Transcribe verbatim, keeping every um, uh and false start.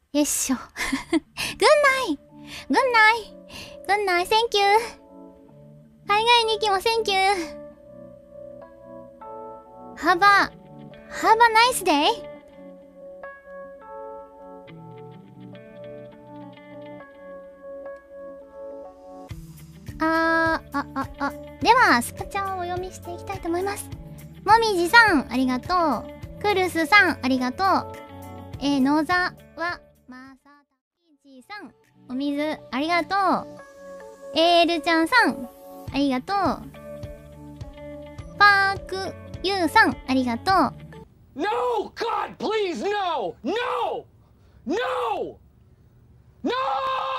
よいしょ。グンナイグンナイグンナイセンキュー。海外に行きもセンキュー。ハバ、ハバナイスデイ。あー、あ、あ、あ。では、スパチャをお読みしていきたいと思います。もみじさん、ありがとう。クルスさん、ありがとう。えー、野沢まさたきちさん、お水、ありがとう。エールちゃんさん、ありがとう。パークユーさん、ありがとう。 No! God, please, no! No! No! No!